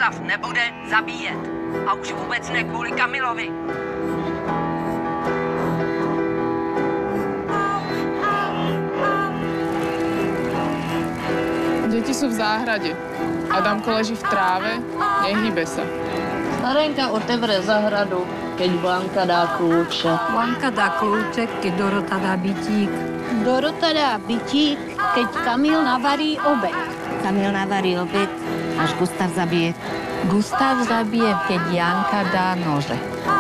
Gustav nebude zabíjet. A už vůbec ne kvůli Kamilovi. Děti sú v záhrade. Adamko leží v tráve, nehýbe sa. Starenka otevře zahradu, keď Blanka dá kľúče. Blanka dá kľúče, keď Dorota dá bytík. Dorota dá bytík, keď Kamil navarí obed. Kamil navarí obed, až Gustav zabije. Gustav zabije, keď Janka dá nože.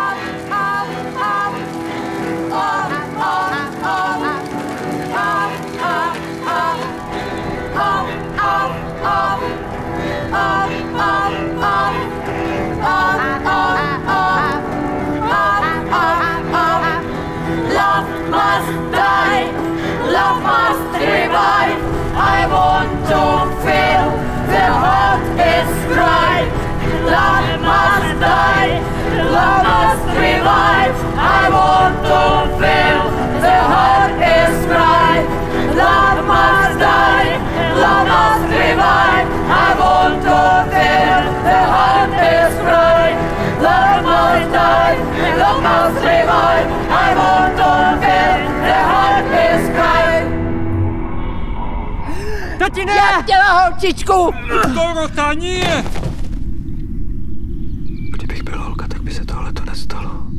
Love must die, love must revive. I want to feel the heart is right. Love must die, love must revive. I want to feel the heart is right. Love must die, love must revive. I want to feel the heart is right. Love must die, love must revive. I want to feel the heart is right. Tatine! Já chtěla holčičku! Dorota, nie! Kdybych byl holka, tak by se tohle to nestalo.